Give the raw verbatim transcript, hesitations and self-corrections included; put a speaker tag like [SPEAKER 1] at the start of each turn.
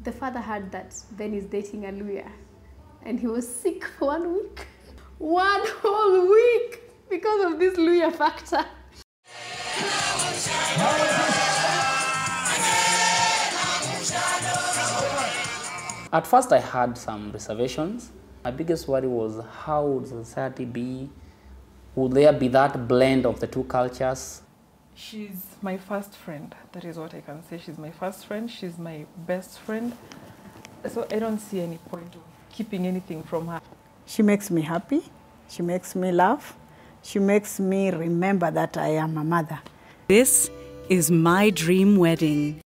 [SPEAKER 1] The father heard that Ben is dating a Luya, and he was sick for one week. One whole week because of this Luya factor.
[SPEAKER 2] At first I had some reservations. My biggest worry was how would society be? Would there be that blend of the two cultures?
[SPEAKER 3] She's my first friend. That is what I can say. She's my first friend. She's my best friend. So I don't see any point of keeping anything from her.
[SPEAKER 4] She makes me happy. She makes me laugh. She makes me remember that I am a mother.
[SPEAKER 5] This is My Dream Wedding.